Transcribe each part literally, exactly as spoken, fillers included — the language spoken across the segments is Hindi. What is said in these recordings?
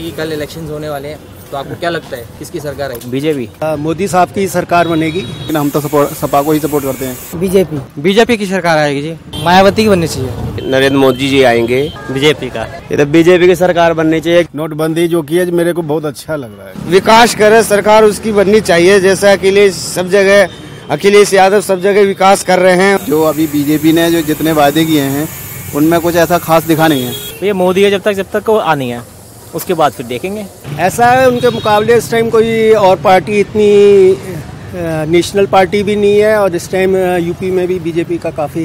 कि कल इलेक्शंस होने वाले हैं, तो आपको क्या लगता है किसकी सरकार है? बीजेपी। मोदी साहब की सरकार बनेगी, लेकिन हम तो सपोर्ट सपा को ही सपोर्ट करते हैं। बीजेपी बीजेपी की सरकार आएगी जी, मायावती की बननी चाहिए। नरेंद्र मोदी जी आएंगे, बीजेपी का। ये तो बीजेपी की सरकार बननी चाहिए। नोटबंदी जो की है मेरे को बहुत अच्छा लग रहा है। विकास करे सरकार, उसकी बननी चाहिए। जैसा अखिलेश सब जगह अखिलेश यादव सब जगह विकास कर रहे हैं। जो अभी बीजेपी ने जो जितने वादे किए हैं उनमें कुछ ऐसा खास दिखा नहीं है। ये मोदी है जब तक जब तक वो आनी है, उसके बाद फिर देखेंगे। ऐसा है उनके मुकाबले इस टाइम कोई और पार्टी इतनी नेशनल पार्टी भी नहीं है, और इस टाइम यूपी में भी बीजेपी का काफ़ी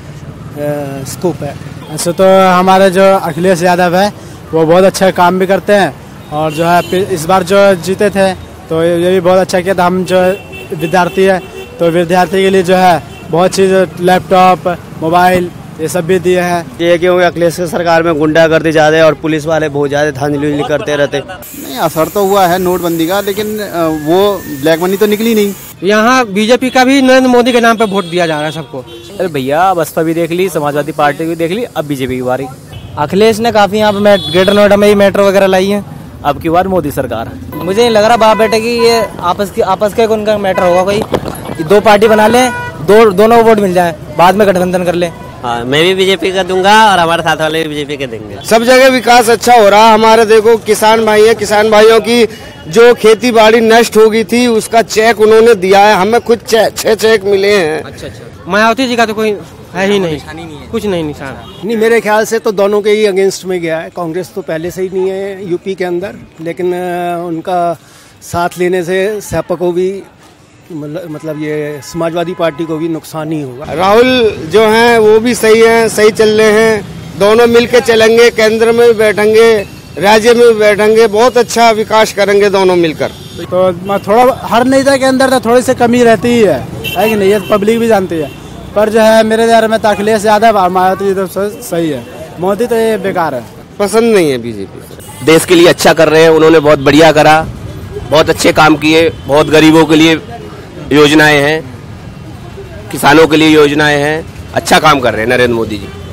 स्कोप है। ऐसे तो हमारे जो अखिलेश यादव है वो बहुत अच्छा काम भी करते हैं, और जो है इस बार जो जीते थे तो ये भी बहुत अच्छा किया था। हम जो विद्यार्थी है तो विद्यार्थी के लिए जो है बहुत चीज़, लैपटॉप, मोबाइल, ये सब भी दिए हैं। ये क्योंकि अखिलेश की सरकार में गुंडागर्दी ज्यादा है और पुलिस वाले बहुत ज्यादा धांधली करते रहते। नहीं, असर तो हुआ है नोटबंदी का, लेकिन वो ब्लैक मनी तो निकली नहीं। यहाँ बीजेपी का भी नरेंद्र मोदी के नाम पे वोट दिया जा रहा है सबको। अरे भैया, बसपा भी देख ली, समाजवादी पार्टी भी देख ली, अब बीजेपी की बारी। अखिलेश ने काफी यहाँ पे ग्रेटर नोएडा में ही मेट्रो वगैरह लाई है। अब की बार मोदी सरकार। मुझे नहीं लग रहा बाप बेटे की ये आपस की आपस का उनका मैटर होगा कोई। दो पार्टी बना ले, दो दोनों वोट मिल जाए, बाद में गठबंधन कर ले। हाँ, मैं भी बीजेपी का दूंगा और हमारे साथ वाले भी बीजेपी के देंगे। सब जगह विकास अच्छा हो रहा है। हमारे देखो किसान भाई है, किसान भाइयों की जो खेती बाड़ी नष्ट हो गई थी उसका चेक उन्होंने दिया है। हमें खुद छह चेक मिले हैं। अच्छा अच्छा। मायावती जी का तो कोई है ही नहीं, नहीं है। कुछ नहीं निशान। नहीं, मेरे ख्याल से तो दोनों के ही अगेंस्ट में गया है। कांग्रेस तो पहले से ही नहीं है यूपी के अंदर, लेकिन उनका साथ लेने से सपा को भी मतलब ये समाजवादी पार्टी को भी नुकसान ही होगा। राहुल जो हैं वो भी सही हैं, सही चल रहे हैं। दोनों मिलके चलेंगे, केंद्र में भी बैठेंगे, राज्य में भी बैठेंगे, बहुत अच्छा विकास करेंगे दोनों मिलकर। तो थोड़ा हर नेता के अंदर तो थोड़ी सी कमी रहती ही है, है कि नहीं, ये पब्लिक भी जानती है। पर जो है मेरे ध्यान में अखिलेश यादव और मायावती तो सही है। मोदी तो ये बेकार है, पसंद नहीं है बीजेपी। देश के लिए अच्छा कर रहे हैं, उन्होंने बहुत बढ़िया करा, बहुत अच्छे काम किए। बहुत गरीबों के लिए योजनाएं हैं, किसानों के लिए योजनाएं हैं, अच्छा काम कर रहे हैं नरेंद्र मोदी जी।